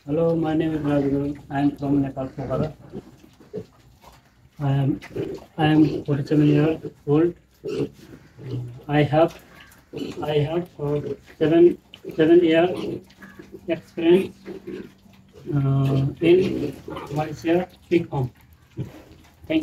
Hello, my name is Raghu. I am from Nepal, Pokhara. I am I am 47 years old. I have I have 7 years experience in Malaysia big home. Thank